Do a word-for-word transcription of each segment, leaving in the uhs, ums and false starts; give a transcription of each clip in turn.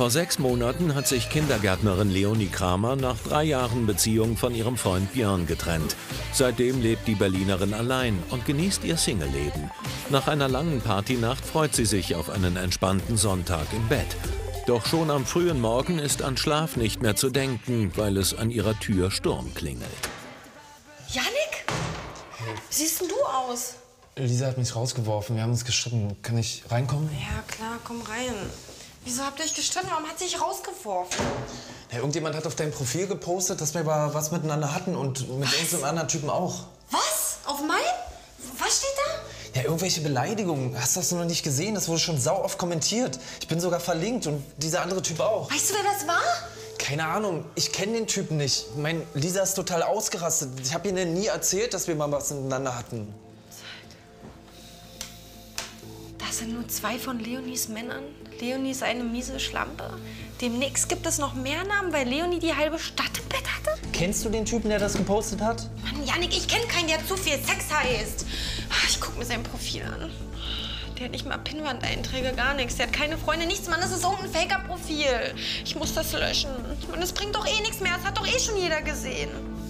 Vor sechs Monaten hat sich Kindergärtnerin Leonie Kramer nach drei Jahren Beziehung von ihrem Freund Björn getrennt. Seitdem lebt die Berlinerin allein und genießt ihr Singleleben. Nach einer langen Partynacht freut sie sich auf einen entspannten Sonntag im Bett. Doch schon am frühen Morgen ist an Schlaf nicht mehr zu denken, weil es an ihrer Tür Sturm klingelt. Jannik? Hey. Wie siehst denn du aus? Lisa hat mich rausgeworfen. Wir haben uns gestritten. Kann ich reinkommen? Ja, klar, komm rein. Wieso habt ihr euch gestritten? Warum hat sie dich rausgeworfen? Ja, irgendjemand hat auf dein Profil gepostet, dass wir aber was miteinander hatten und mit irgendeinem anderen Typen auch. Was? Auf meinem? Was steht da? Ja, irgendwelche Beleidigungen. Hast du das noch nicht gesehen? Das wurde schon sau oft kommentiert. Ich bin sogar verlinkt und dieser andere Typ auch. Weißt du, wer das war? Keine Ahnung. Ich kenne den Typen nicht. Mein Lisa ist total ausgerastet. Ich habe ihr nie erzählt, dass wir mal was miteinander hatten. Das sind nur zwei von Leonies Männern. Leonie ist eine miese Schlampe. Demnächst gibt es noch mehr Namen, weil Leonie die halbe Stadt im Bett hatte. Kennst du den Typen, der das gepostet hat? Mann, Jannik, ich kenne keinen, der zu viel Sex heißt. Ich guck mir sein Profil an. Der hat nicht mal Pinnwand-Einträge, gar nichts. Der hat keine Freunde, nichts. Mann, das ist irgendein Faker-Profil. Ich muss das löschen. Mann, das bringt doch eh nichts mehr. Das hat doch eh schon jeder gesehen.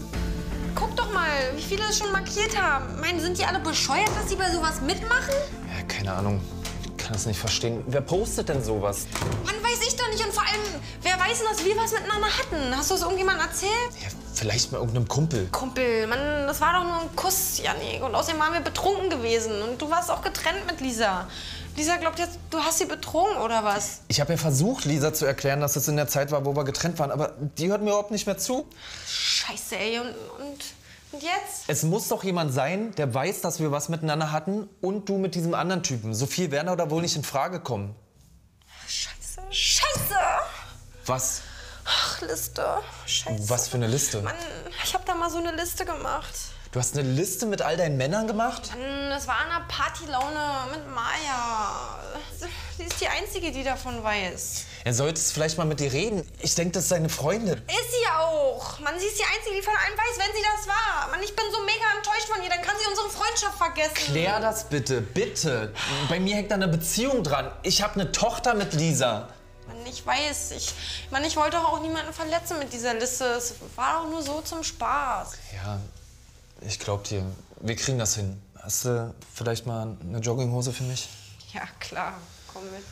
Guck doch mal, wie viele es schon markiert haben. Meinen, sind die alle bescheuert, dass sie bei sowas mitmachen? Ja, keine Ahnung. Ich kann das nicht verstehen. Wer postet denn sowas? Mann, weiß ich doch nicht. Und vor allem, wer weiß denn, dass wir was miteinander hatten? Hast du es irgendjemandem erzählt? Ja, vielleicht mal irgendeinem Kumpel. Kumpel, Mann, das war doch nur ein Kuss, Jannik. Und außerdem waren wir betrunken gewesen. Und du warst auch getrennt mit Lisa. Lisa glaubt jetzt, du hast sie betrogen, oder was? Ich habe ja versucht, Lisa zu erklären, dass es in der Zeit war, wo wir getrennt waren. Aber die hört mir überhaupt nicht mehr zu. Scheiße, ey. Und, und, und jetzt? Es muss doch jemand sein, der weiß, dass wir was miteinander hatten und du mit diesem anderen Typen. So viel werden da wohl nicht in Frage kommen. Scheiße. Scheiße! Was? Ach, Liste. Scheiße. Was für eine Liste? Mann, ich habe da mal so eine Liste gemacht. Du hast eine Liste mit all deinen Männern gemacht? Mann, das war eine Partylaune mit Maya. Sie ist die Einzige, die davon weiß. Er sollte vielleicht mal mit dir reden. Ich denke, das ist seine Freundin. Ist sie auch. Mann, sie ist die Einzige, die von allem weiß, wenn sie das war. Mann, ich bin so mega enttäuscht von ihr. Dann kann sie unsere Freundschaft vergessen. Klär das bitte, bitte. Bei mir hängt da eine Beziehung dran. Ich habe eine Tochter mit Lisa. Mann, ich weiß. Ich, Mann, ich wollte doch auch niemanden verletzen mit dieser Liste. Es war doch nur so zum Spaß. Ja, ich glaub dir. Wir kriegen das hin. Hast du vielleicht mal eine Jogginghose für mich? Ja, klar. Komm mit.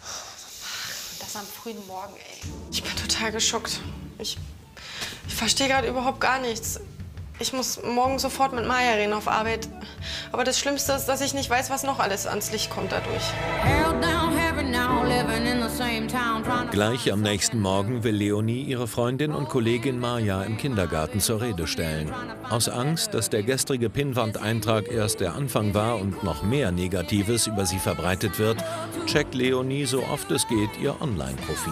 Das am frühen Morgen, ey. Ich bin total geschockt. Ich, ich verstehe gerade überhaupt gar nichts. Ich muss morgen sofort mit Maya reden auf Arbeit. Aber das Schlimmste ist, dass ich nicht weiß, was noch alles ans Licht kommt dadurch. Gleich am nächsten Morgen will Leonie ihre Freundin und Kollegin Maya im Kindergarten zur Rede stellen. Aus Angst, dass der gestrige Pinnwand-Eintrag erst der Anfang war und noch mehr Negatives über sie verbreitet wird, checkt Leonie so oft es geht ihr Online-Profil.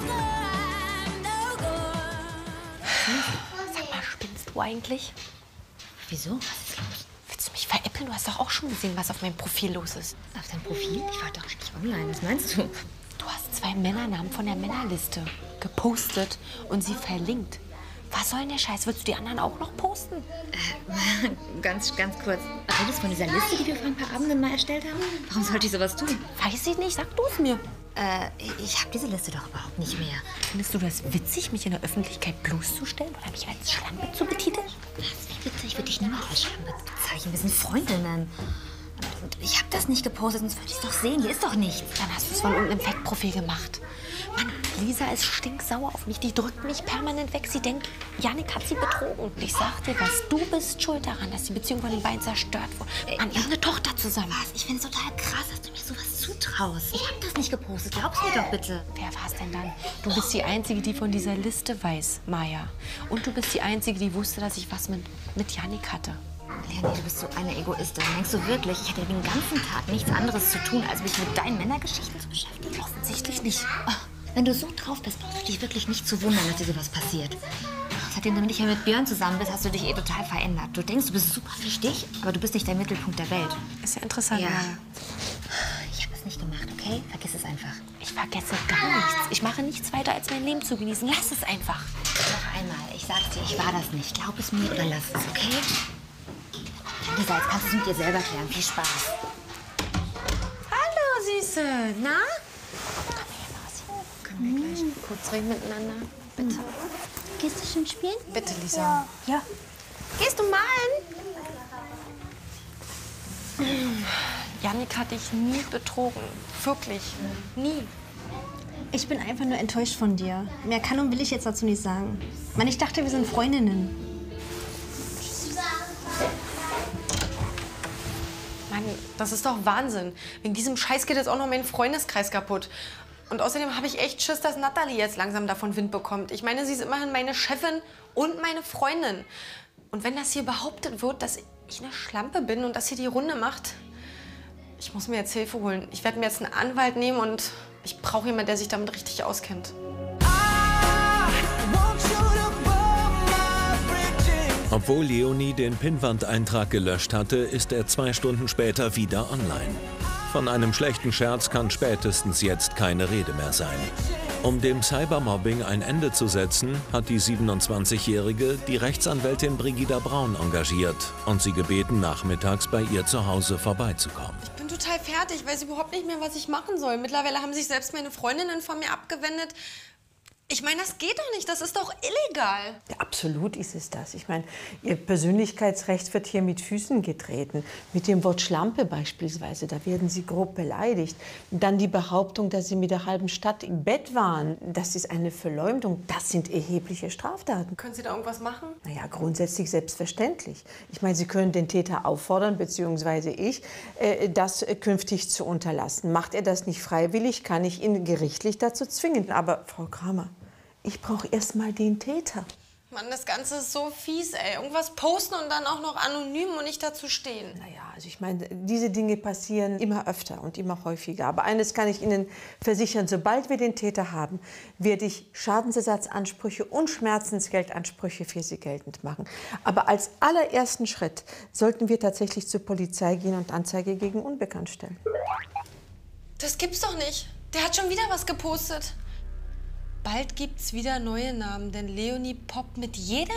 Sag mal, spinnst du eigentlich? Wieso? Was ist los? Willst du mich veräppeln? Du hast doch auch schon gesehen, was auf meinem Profil los ist. Auf deinem Profil? Ich war doch nicht online. Was meinst du? Du hast zwei Männernamen von der Männerliste gepostet und sie verlinkt. Was soll denn der Scheiß? Willst du die anderen auch noch posten? Äh, ganz, ganz kurz. Redest du von dieser Liste, die wir vor ein paar Abenden mal erstellt haben? Warum sollte ich sowas tun? Weiß ich nicht. Sag du es mir. Äh, ich habe diese Liste doch überhaupt nicht mehr. Findest du das witzig, mich in der Öffentlichkeit bloßzustellen oder mich als Schlampe zu betiteln? Was? Wie witzig? Ich würde dich niemals als Schlampe bezeichnen. Wir sind Freundinnen. Und ich habe das nicht gepostet, sonst würde ich es doch sehen. Hier ist doch nichts. Dann hast du es von irgendeinem Fake-Profil gemacht. Mann, Lisa ist stinksauer auf mich. Die drückt mich permanent weg. Sie denkt, Jannik hat sie betrogen. Ich sag dir was, du bist schuld daran, dass die Beziehung von den beiden zerstört wurde. Mann, ihr habt eine Tochter zusammen. Was? Ich finde es total krass, dass du mir sowas zutraust. Ich habe das nicht gepostet. Glaubst du mir doch bitte. Wer war es denn dann? Du bist die Einzige, die von dieser Liste weiß, Maya. Und du bist die Einzige, die wusste, dass ich was mit, mit Jannik hatte. Leonie, du bist so eine Egoistin. Denkst du wirklich, ich hätte den ganzen Tag nichts anderes zu tun, als mich mit deinen Männergeschichten zu beschäftigen? Offensichtlich nicht. Oh, wenn du so drauf bist, brauchst du dich wirklich nicht zu wundern, dass dir sowas passiert. Seitdem du nicht mehr mit Björn zusammen bist, hast du dich eh total verändert. Du denkst, du bist super wichtig, aber du bist nicht der Mittelpunkt der Welt. Ist ja interessant, Ja. Maya. Ich habe es nicht gemacht, okay? Vergiss es einfach. Ich vergesse gar nichts. Ich mache nichts weiter, als mein Leben zu genießen. Lass es einfach. Noch einmal, ich sag's dir, ich war das nicht. Glaub es mir oder lass es, okay? Lisa, jetzt kannst du es mit dir selber klären. Viel Spaß. Hallo, Süße. Na? Komm her, Mausi. Können wir gleich kurz reden miteinander? Bitte. Gehst du schon spielen? Bitte, Lisa. Ja. Gehst du malen? Jannik hat dich nie betrogen. Wirklich. Nie. Ich bin einfach nur enttäuscht von dir. Mehr kann und will ich jetzt dazu nicht sagen. Mann, ich dachte, wir sind Freundinnen. Mann, das ist doch Wahnsinn. Wegen diesem Scheiß geht jetzt auch noch mein Freundeskreis kaputt. Und außerdem habe ich echt Schiss, dass Natalie jetzt langsam davon Wind bekommt. Ich meine, sie ist immerhin meine Chefin und meine Freundin. Und wenn das hier behauptet wird, dass ich eine Schlampe bin und das hier die Runde macht, ich muss mir jetzt Hilfe holen. Ich werde mir jetzt einen Anwalt nehmen und ich brauche jemanden, der sich damit richtig auskennt. Obwohl Leonie den Pinnwandeintrag gelöscht hatte, ist er zwei Stunden später wieder online. Von einem schlechten Scherz kann spätestens jetzt keine Rede mehr sein. Um dem Cybermobbing ein Ende zu setzen, hat die siebenundzwanzigjährige die Rechtsanwältin Brigida Braun engagiert und sie gebeten, nachmittags bei ihr zu Hause vorbeizukommen. Ich bin total fertig, ich weiß überhaupt nicht mehr, was ich machen soll. Mittlerweile haben sich selbst meine Freundinnen von mir abgewendet. Ich meine, das geht doch nicht, das ist doch illegal. Ja, absolut ist es das. Ich meine, Ihr Persönlichkeitsrecht wird hier mit Füßen getreten. Mit dem Wort Schlampe beispielsweise, da werden Sie grob beleidigt. Dann die Behauptung, dass Sie mit der halben Stadt im Bett waren, das ist eine Verleumdung. Das sind erhebliche Straftaten. Können Sie da irgendwas machen? Naja, grundsätzlich selbstverständlich. Ich meine, Sie können den Täter auffordern, beziehungsweise ich, äh, das äh, künftig zu unterlassen. Macht er das nicht freiwillig, kann ich ihn gerichtlich dazu zwingen. Aber, Frau Kramer, ich brauche erst mal den Täter. Mann, das Ganze ist so fies, ey. Irgendwas posten und dann auch noch anonym und nicht dazu stehen. Naja, also ich meine, diese Dinge passieren immer öfter und immer häufiger. Aber eines kann ich Ihnen versichern, sobald wir den Täter haben, werde ich Schadensersatzansprüche und Schmerzensgeldansprüche für Sie geltend machen. Aber als allerersten Schritt sollten wir tatsächlich zur Polizei gehen und Anzeige gegen Unbekannt stellen. Das gibt's doch nicht. Der hat schon wieder was gepostet. Bald gibt's wieder neue Namen, denn Leonie poppt mit jedem.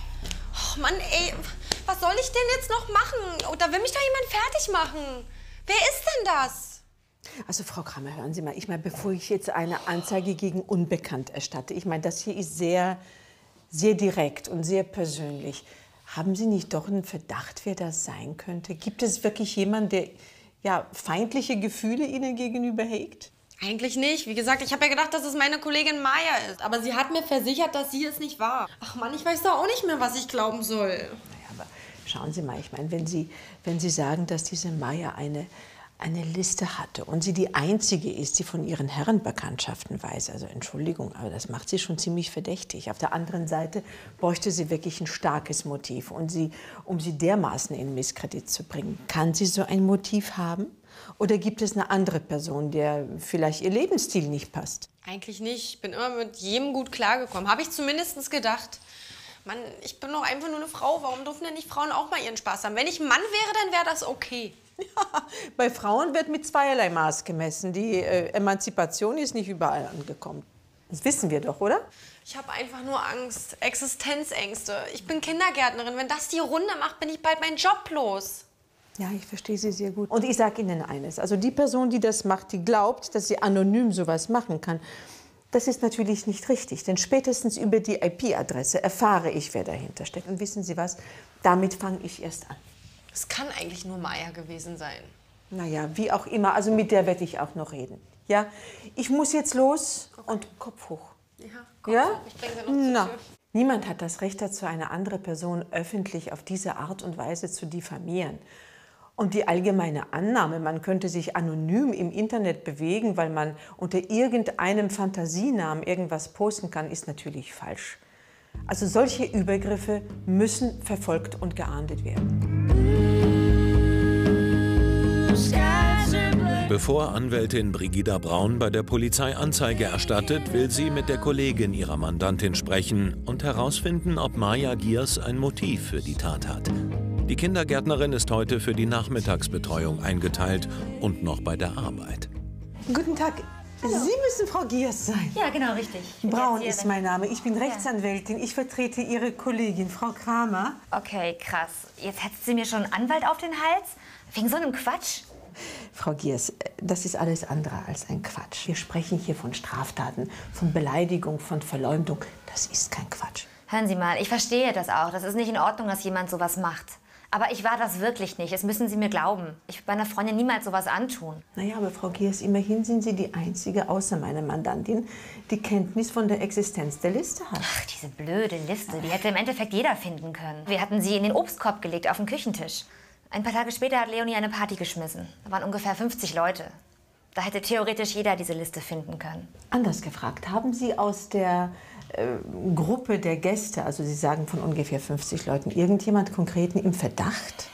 Oh Mann, ey, was soll ich denn jetzt noch machen? Oh, da will mich doch jemand fertig machen. Wer ist denn das? Also Frau Kramer, hören Sie mal, ich meine, bevor ich jetzt eine Anzeige gegen Unbekannt erstatte, ich meine, das hier ist sehr, sehr direkt und sehr persönlich. Haben Sie nicht doch einen Verdacht, wer das sein könnte? Gibt es wirklich jemanden, der ja, feindliche Gefühle Ihnen gegenüber hegt? Eigentlich nicht. Wie gesagt, ich habe ja gedacht, dass es meine Kollegin Maya ist. Aber sie hat mir versichert, dass sie es nicht war. Ach Mann, ich weiß doch auch nicht mehr, was ich glauben soll. Naja, aber schauen Sie mal, ich meine, wenn Sie, wenn Sie sagen, dass diese Maya eine, eine Liste hatte und sie die einzige ist, die von ihren Herrenbekanntschaften weiß, also Entschuldigung, aber das macht sie schon ziemlich verdächtig. Auf der anderen Seite bräuchte sie wirklich ein starkes Motiv. Und sie, um sie dermaßen in Misskredit zu bringen, kann sie so ein Motiv haben? Oder gibt es eine andere Person, der vielleicht ihr Lebensstil nicht passt? Eigentlich nicht. Ich bin immer mit jedem gut klargekommen. Habe ich zumindest gedacht. Mann, ich bin doch einfach nur eine Frau. Warum dürfen denn nicht Frauen auch mal ihren Spaß haben? Wenn ich ein Mann wäre, dann wäre das okay. Ja, bei Frauen wird mit zweierlei Maß gemessen. Die äh, Emanzipation ist nicht überall angekommen. Das wissen wir doch, oder? Ich habe einfach nur Angst. Existenzängste. Ich bin Kindergärtnerin. Wenn das die Runde macht, bin ich bald meinen Job los. Ja, ich verstehe Sie sehr gut. Und ich sage Ihnen eines. Also die Person, die das macht, die glaubt, dass sie anonym sowas machen kann, das ist natürlich nicht richtig. Denn spätestens über die I P-Adresse erfahre ich, wer dahinter steckt. Und wissen Sie was? Damit fange ich erst an. Es kann eigentlich nur Maya gewesen sein. Naja, wie auch immer. Also mit der werde ich auch noch reden. Ja? Ich muss jetzt los Okay. und Kopf hoch. Ja, Kopf Ja? hoch. Ich bringe sie noch zur Na. Tür. Niemand hat das Recht dazu, eine andere Person öffentlich auf diese Art und Weise zu diffamieren. Und die allgemeine Annahme, man könnte sich anonym im Internet bewegen, weil man unter irgendeinem Fantasienamen irgendwas posten kann, ist natürlich falsch. Also solche Übergriffe müssen verfolgt und geahndet werden. Bevor Anwältin Brigida Braun bei der Polizei Anzeige erstattet, will sie mit der Kollegin ihrer Mandantin sprechen und herausfinden, ob Maya Giers ein Motiv für die Tat hat. Die Kindergärtnerin ist heute für die Nachmittagsbetreuung eingeteilt und noch bei der Arbeit. Guten Tag. Sie müssen Frau Giers sein. Ja, genau, richtig. Braun ist mein Name. Ich bin Rechtsanwältin. Ich vertrete Ihre Kollegin, Frau Kramer. Okay, krass. Jetzt hetzt sie mir schon einen Anwalt auf den Hals? Wegen so einem Quatsch? Frau Giers, das ist alles andere als ein Quatsch. Wir sprechen hier von Straftaten, von Beleidigung, von Verleumdung. Das ist kein Quatsch. Hören Sie mal, ich verstehe das auch. Das ist nicht in Ordnung, dass jemand sowas macht. Aber ich war das wirklich nicht. Das müssen Sie mir glauben. Ich würde meiner Freundin niemals sowas antun. Naja, aber Frau Giers, immerhin sind Sie die Einzige, außer meiner Mandantin, die Kenntnis von der Existenz der Liste hat. Ach, diese blöde Liste, die hätte im Endeffekt jeder finden können. Wir hatten sie in den Obstkorb gelegt, auf den Küchentisch. Ein paar Tage später hat Leonie eine Party geschmissen. Da waren ungefähr fünfzig Leute. Da hätte theoretisch jeder diese Liste finden können. Anders gefragt, haben Sie aus der äh, Gruppe der Gäste, also Sie sagen von ungefähr fünfzig Leuten, irgendjemand Konkreten im Verdacht?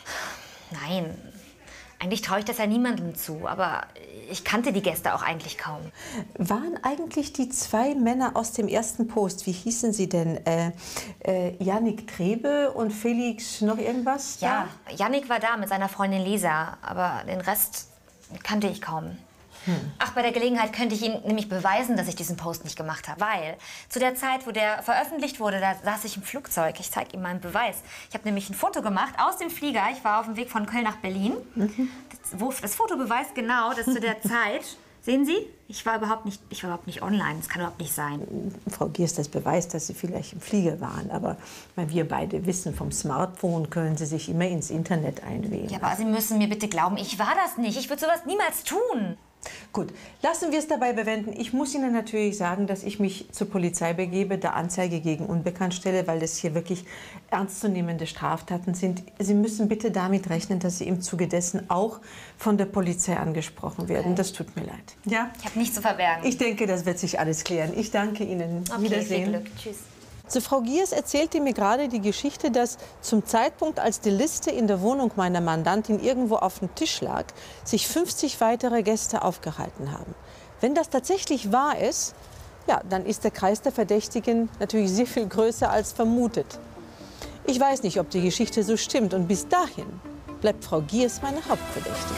Nein, eigentlich traue ich das ja niemandem zu, aber ich kannte die Gäste auch eigentlich kaum. Waren eigentlich die zwei Männer aus dem ersten Post, wie hießen sie denn, äh, äh, Yannick Trebe und Felix noch irgendwas? Ja, Yannick war da mit seiner Freundin Lisa, aber den Rest kannte ich kaum. Hm. Ach, bei der Gelegenheit könnte ich Ihnen nämlich beweisen, dass ich diesen Post nicht gemacht habe. Weil zu der Zeit, wo der veröffentlicht wurde, da saß ich im Flugzeug. Ich zeige Ihnen meinen Beweis. Ich habe nämlich ein Foto gemacht aus dem Flieger. Ich war auf dem Weg von Köln nach Berlin. Mhm. Das, wo, das Foto beweist genau, dass zu der Zeit... Sehen Sie? Ich war überhaupt nicht, ich war überhaupt nicht online. Das kann überhaupt nicht sein. Frau Giers, das beweist, dass Sie vielleicht im Flieger waren. Aber weil wir beide wissen, vom Smartphone können Sie sich immer ins Internet einwählen. Ja, aber Sie müssen mir bitte glauben, ich war das nicht. Ich würde sowas niemals tun. Gut, lassen wir es dabei bewenden. Ich muss Ihnen natürlich sagen, dass ich mich zur Polizei begebe, da Anzeige gegen Unbekannt stelle, weil das hier wirklich ernstzunehmende Straftaten sind. Sie müssen bitte damit rechnen, dass Sie im Zuge dessen auch von der Polizei angesprochen werden. Okay. Das tut mir leid. Ja? Ich habe nichts zu verbergen. Ich denke, das wird sich alles klären. Ich danke Ihnen. Okay, Wiedersehen. viel Glück. Tschüss. Also Frau Giers erzählte mir gerade die Geschichte, dass zum Zeitpunkt, als die Liste in der Wohnung meiner Mandantin irgendwo auf dem Tisch lag, sich fünfzig weitere Gäste aufgehalten haben. Wenn das tatsächlich wahr ist, ja, dann ist der Kreis der Verdächtigen natürlich sehr viel größer als vermutet. Ich weiß nicht, ob die Geschichte so stimmt, und bis dahin bleibt Frau Giers meine Hauptverdächtige.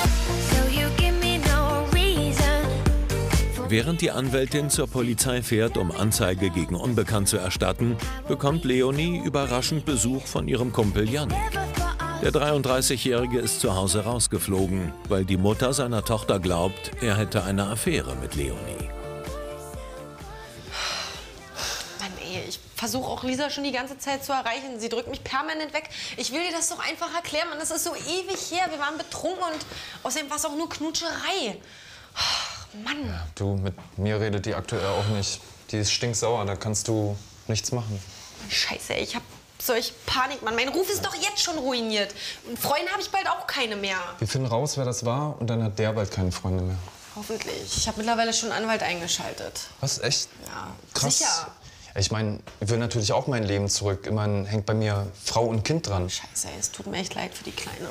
Während die Anwältin zur Polizei fährt, um Anzeige gegen Unbekannt zu erstatten, bekommt Leonie überraschend Besuch von ihrem Kumpel Yannick. Der dreiunddreißigjährige ist zu Hause rausgeflogen, weil die Mutter seiner Tochter glaubt, er hätte eine Affäre mit Leonie. Mann, ey, ich versuche auch Lisa schon die ganze Zeit zu erreichen. Sie drückt mich permanent weg. Ich will dir das doch einfach erklären, Mann. Das ist so ewig her. Wir waren betrunken und außerdem war es auch nur Knutscherei. Mann. Ja, du, mit mir redet die aktuell auch nicht. Die ist stinksauer, da kannst du nichts machen. Scheiße, ich hab solch Panik, Mann. Mein Ruf ist doch jetzt schon ruiniert. Und Freunde habe ich bald auch keine mehr. Wir finden raus, wer das war, und dann hat der bald keine Freunde mehr. Hoffentlich. Ich habe mittlerweile schon einen Anwalt eingeschaltet. Was, echt? Ja, krass. Sicher. Ja, ich meine, ich will natürlich auch mein Leben zurück. Immerhin hängt bei mir Frau und Kind dran. Scheiße, ey, es tut mir echt leid für die Kleine.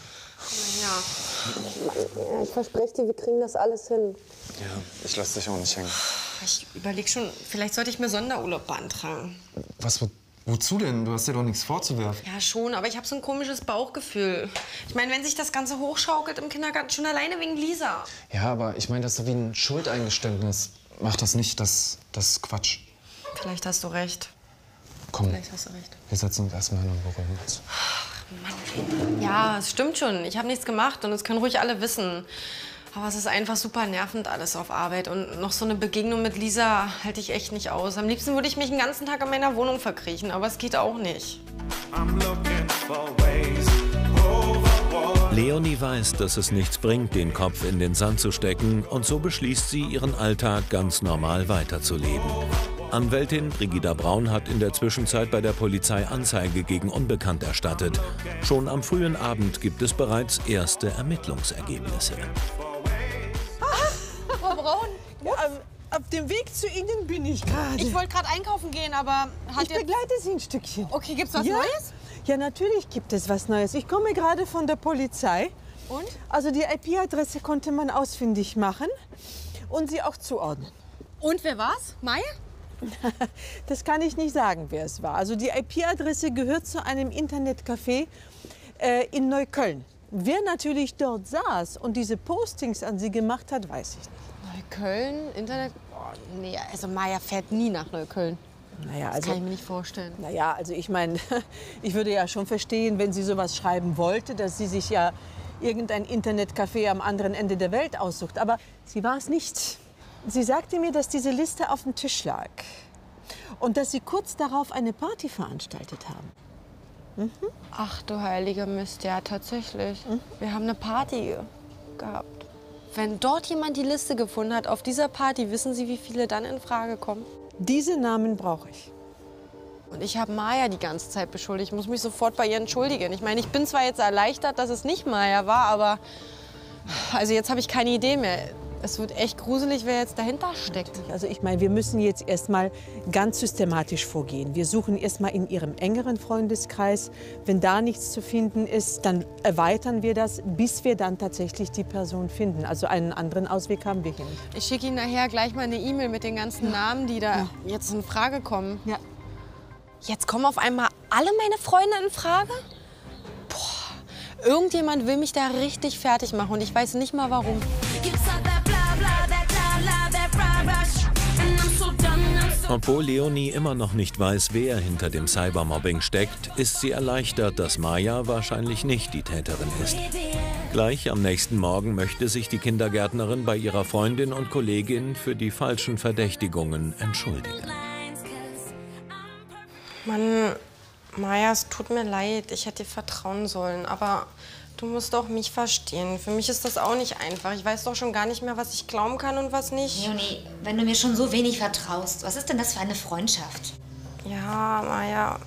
Ja. Ich verspreche dir, wir kriegen das alles hin. Ja, ich lasse dich auch nicht hängen. Ich überlege schon, vielleicht sollte ich mir Sonderurlaub beantragen. Was, wo, wozu denn? Du hast dir doch nichts vorzuwerfen. Ja, schon, aber ich habe so ein komisches Bauchgefühl. Ich meine, wenn sich das Ganze hochschaukelt im Kindergarten, schon alleine wegen Lisa. Ja, aber ich meine, das ist so wie ein Schuldeingeständnis. Mach das nicht, das, das ist Quatsch. Vielleicht hast du recht. Komm, Vielleicht hast du recht. Wir setzen uns erstmal hin und beruhigen uns. Mann, ey. Ja, es stimmt schon. Ich habe nichts gemacht und das können ruhig alle wissen. Aber es ist einfach super nervend alles auf Arbeit. Und noch so eine Begegnung mit Lisa halte ich echt nicht aus. Am liebsten würde ich mich den ganzen Tag in meiner Wohnung verkriechen, aber es geht auch nicht. Leonie weiß, dass es nichts bringt, den Kopf in den Sand zu stecken, und so beschließt sie, ihren Alltag ganz normal weiterzuleben. Anwältin Brigida Braun hat in der Zwischenzeit bei der Polizei Anzeige gegen Unbekannt erstattet. Schon am frühen Abend gibt es bereits erste Ermittlungsergebnisse. Frau Braun, ja, auf, auf dem Weg zu Ihnen bin ich gerade. Ich wollte gerade einkaufen gehen, aber hat ich begleite Sie ein Stückchen. Okay, gibt's was ja? Neues? Ja, natürlich gibt es was Neues. Ich komme gerade von der Polizei. Und? Also die I P-Adresse konnte man ausfindig machen und sie auch zuordnen. Und wer war's? Mai? Das kann ich nicht sagen, wer es war. Also die I P-Adresse gehört zu einem Internetcafé äh, in Neukölln. Wer natürlich dort saß und diese Postings an sie gemacht hat, weiß ich nicht. Neukölln? Internet? Oh, nee, also Maya fährt nie nach Neukölln. Naja, das also, kann ich mir nicht vorstellen. Naja, also ich meine, ich würde ja schon verstehen, wenn sie sowas schreiben wollte, dass sie sich ja irgendein Internetcafé am anderen Ende der Welt aussucht. Aber sie war es nicht. Sie sagte mir, dass diese Liste auf dem Tisch lag und dass Sie kurz darauf eine Party veranstaltet haben. Mhm. Ach du heilige Mist, ja tatsächlich. Mhm. Wir haben eine Party gehabt. Wenn dort jemand die Liste gefunden hat auf dieser Party, wissen Sie, wie viele dann in Frage kommen? Diese Namen brauche ich. Und ich habe Maja die ganze Zeit beschuldigt. Ich muss mich sofort bei ihr entschuldigen. Ich meine, ich bin zwar jetzt erleichtert, dass es nicht Maja war, aber also jetzt habe ich keine Idee mehr. Es wird echt gruselig, wer jetzt dahinter steckt. Also ich meine, wir müssen jetzt erstmal ganz systematisch vorgehen. Wir suchen erstmal in Ihrem engeren Freundeskreis. Wenn da nichts zu finden ist, dann erweitern wir das, bis wir dann tatsächlich die Person finden. Also einen anderen Ausweg haben wir hier nicht. Ich schicke Ihnen nachher gleich mal eine E-Mail mit den ganzen ja. Namen, die da ja. jetzt in Frage kommen. Ja. Jetzt kommen auf einmal alle meine Freunde in Frage? Boah, irgendjemand will mich da richtig fertig machen und ich weiß nicht mal warum. Obwohl Leonie immer noch nicht weiß, wer hinter dem Cybermobbing steckt, ist sie erleichtert, dass Maja wahrscheinlich nicht die Täterin ist. Gleich am nächsten Morgen möchte sich die Kindergärtnerin bei ihrer Freundin und Kollegin für die falschen Verdächtigungen entschuldigen. Mann, Maja, es tut mir leid, ich hätte dir vertrauen sollen, aber du musst doch mich verstehen. Für mich ist das auch nicht einfach. Ich weiß doch schon gar nicht mehr, was ich glauben kann und was nicht. Leonie, wenn du mir schon so wenig vertraust, was ist denn das für eine Freundschaft? Ja, Maja.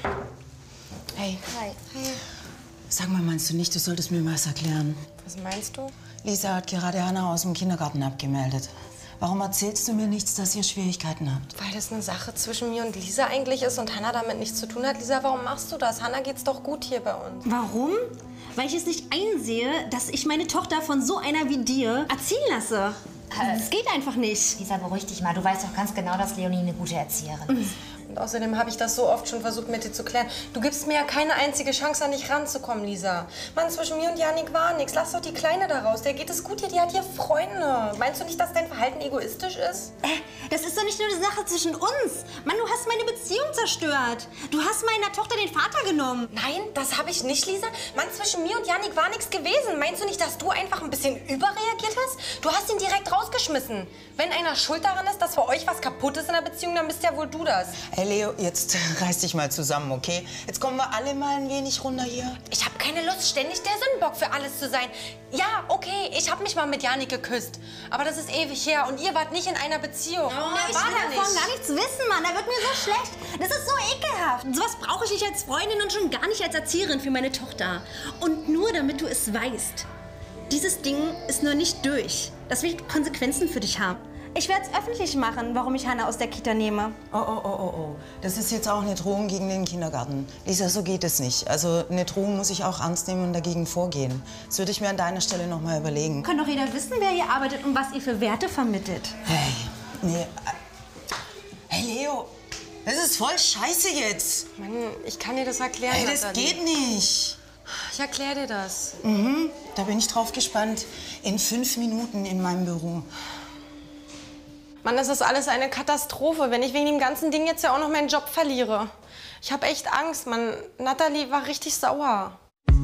Hey. Hi. Hey. Sag mal, meinst du nicht, du solltest mir was erklären? Was meinst du? Lisa hat gerade Hannah aus dem Kindergarten abgemeldet. Warum erzählst du mir nichts, dass ihr Schwierigkeiten habt? Weil das eine Sache zwischen mir und Lisa eigentlich ist und Hannah damit nichts zu tun hat. Lisa, warum machst du das? Hannah geht's doch gut hier bei uns. Warum? Weil ich es nicht einsehe, dass ich meine Tochter von so einer wie dir erziehen lasse. Das geht einfach nicht. Lisa, beruhig dich mal. Du weißt doch ganz genau, dass Leonie eine gute Erzieherin ist. Und außerdem habe ich das so oft schon versucht, mit dir zu klären. Du gibst mir ja keine einzige Chance, an dich ranzukommen, Lisa. Mann, zwischen mir und Janik war nichts. Lass doch die Kleine da raus. Der geht es gut hier, die hat hier Freunde. Meinst du nicht, dass dein Verhalten egoistisch ist? Äh, das ist doch nicht nur eine Sache zwischen uns. Mann, du hast meine Beziehung zerstört. Du hast meiner Tochter den Vater genommen. Nein, das habe ich nicht, Lisa. Mann, zwischen mir und Janik war nichts gewesen. Meinst du nicht, dass du einfach ein bisschen überreagiert hast? Du hast ihn direkt rausgeschmissen. Wenn einer schuld daran ist, dass bei euch was kaputt ist in der Beziehung, dann bist ja wohl du das. Hey Leo, jetzt reiß dich mal zusammen, okay? Jetzt kommen wir alle mal ein wenig runter hier. Ich habe keine Lust, ständig der Sündenbock für alles zu sein. Ja, okay, ich habe mich mal mit Janik geküsst. Aber das ist ewig her und ihr wart nicht in einer Beziehung. Oh, ich will davon gar nichts wissen, Mann. Da wird mir so schlecht. Das ist so ekelhaft. Sowas brauche ich nicht als Freundin und schon gar nicht als Erzieherin für meine Tochter. Und nur damit du es weißt. Dieses Ding ist noch nicht durch. Das wird Konsequenzen für dich haben. Ich werde es öffentlich machen, warum ich Hannah aus der Kita nehme. Oh, oh, oh, oh, oh. Das ist jetzt auch eine Drohung gegen den Kindergarten. Lisa, so geht es nicht. Also eine Drohung muss ich auch ernst nehmen und dagegen vorgehen. Das würde ich mir an deiner Stelle noch mal überlegen. Kann doch jeder wissen, wer hier arbeitet und was ihr für Werte vermittelt. Hey, nee. Hey, Leo, das ist voll scheiße jetzt. Mann, ich kann dir das erklären. Hey, das geht nicht. Ich erkläre dir das. Mhm, da bin ich drauf gespannt. In fünf Minuten in meinem Büro. Mann, das ist alles eine Katastrophe, wenn ich wegen dem ganzen Ding jetzt ja auch noch meinen Job verliere. Ich habe echt Angst, Mann. Natalie war richtig sauer.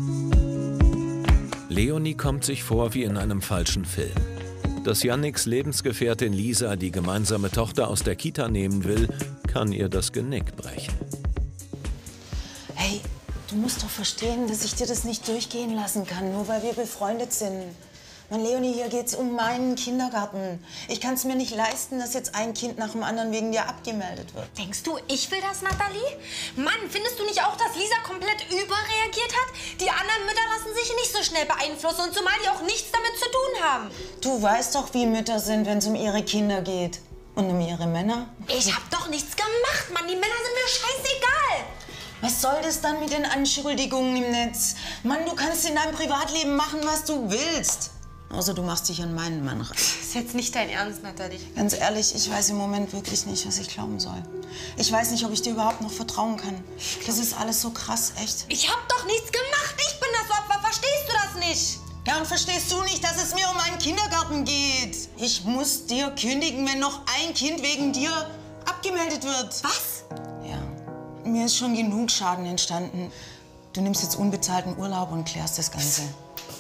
Leonie kommt sich vor wie in einem falschen Film. Dass Janniks Lebensgefährtin Lisa die gemeinsame Tochter aus der Kita nehmen will, kann ihr das Genick brechen. Hey, du musst doch verstehen, dass ich dir das nicht durchgehen lassen kann, nur weil wir befreundet sind. Mann, Leonie, hier geht's um meinen Kindergarten. Ich kann es mir nicht leisten, dass jetzt ein Kind nach dem anderen wegen dir abgemeldet wird. Denkst du, ich will das, Natalie? Mann, findest du nicht auch, dass Lisa komplett überreagiert hat? Die anderen Mütter lassen sich nicht so schnell beeinflussen und zumal die auch nichts damit zu tun haben. Du weißt doch, wie Mütter sind, wenn es um ihre Kinder geht. Und um ihre Männer. Ich hab doch nichts gemacht, Mann. Die Männer sind mir scheißegal. Was soll das dann mit den Anschuldigungen im Netz? Mann, du kannst in deinem Privatleben machen, was du willst. Außer du machst dich an meinen Mann ran. Das ist jetzt nicht dein Ernst, Natalie. Ganz ehrlich, ich weiß im Moment wirklich nicht, was ich glauben soll. Ich weiß nicht, ob ich dir überhaupt noch vertrauen kann. Das ist alles so krass, echt. Ich hab doch nichts gemacht. Ich bin das Opfer. Verstehst du das nicht? Ja, und verstehst du nicht, dass es mir um einen Kindergarten geht? Ich muss dir kündigen, wenn noch ein Kind wegen dir abgemeldet wird. Was? Ja, mir ist schon genug Schaden entstanden. Du nimmst jetzt unbezahlten Urlaub und klärst das Ganze.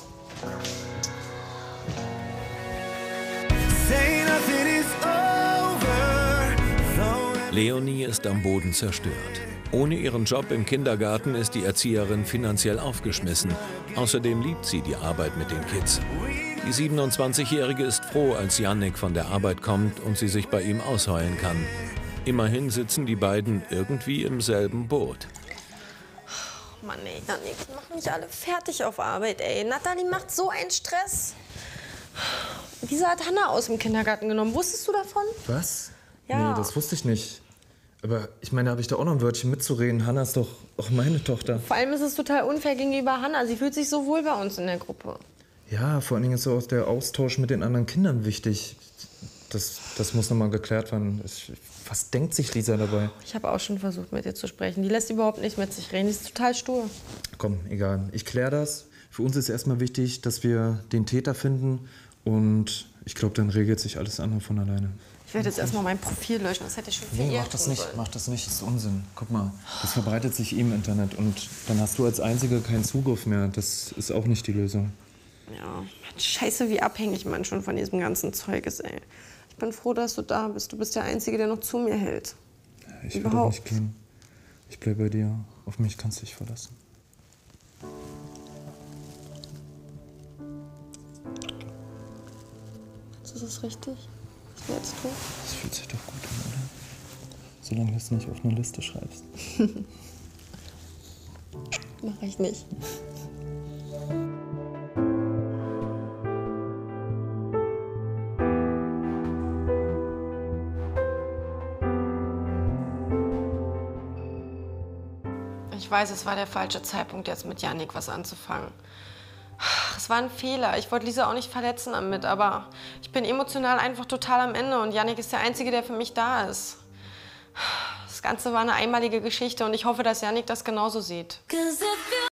Leonie ist am Boden zerstört. Ohne ihren Job im Kindergarten ist die Erzieherin finanziell aufgeschmissen. Außerdem liebt sie die Arbeit mit den Kids. Die siebenundzwanzigjährige ist froh, als Jannik von der Arbeit kommt und sie sich bei ihm ausheulen kann. Immerhin sitzen die beiden irgendwie im selben Boot. Oh Mann, ey, Jannik, die machen mich alle fertig auf Arbeit, ey. Nathalie macht so einen Stress. Lisa hat Hannah aus dem Kindergarten genommen. Wusstest du davon? Was? Ja. Nee, das wusste ich nicht. Aber ich meine, da habe ich da auch noch ein Wörtchen mitzureden. Hannah ist doch auch meine Tochter. Vor allem ist es total unfair gegenüber Hannah. Sie fühlt sich so wohl bei uns in der Gruppe. Ja, vor allen Dingen ist auch der Austausch mit den anderen Kindern wichtig. Das, das muss noch mal geklärt werden. Ich, was denkt sich Lisa dabei? Ich habe auch schon versucht, mit ihr zu sprechen. Die lässt überhaupt nicht mit sich reden. Die ist total stur. Komm, egal. Ich kläre das. Für uns ist erstmal wichtig, dass wir den Täter finden. Und ich glaube, dann regelt sich alles andere von alleine. Ich werde jetzt erstmal mein Profil löschen. Das hätte ich schon viel Nee, eher mach das tun nicht. sollen. Mach das nicht. Das ist Unsinn. Guck mal, das verbreitet sich im Internet. Und dann hast du als Einzige keinen Zugriff mehr. Das ist auch nicht die Lösung. Ja, scheiße, wie abhängig man schon von diesem ganzen Zeug ist, ey. Ich bin froh, dass du da bist. Du bist der Einzige, der noch zu mir hält. Ich werde auch nicht gehen. Ich bleibe bei dir. Auf mich kannst du dich verlassen. Ist das richtig, was wir jetzt tun? Das fühlt sich doch gut an, oder? Solange du es nicht auf eine Liste schreibst. Mach ich nicht. Ich weiß, es war der falsche Zeitpunkt, jetzt mit Jannik was anzufangen. Es war ein Fehler. Ich wollte Lisa auch nicht verletzen damit, aber ich bin emotional einfach total am Ende und Jannik ist der Einzige, der für mich da ist. Das Ganze war eine einmalige Geschichte und ich hoffe, dass Jannik das genauso sieht.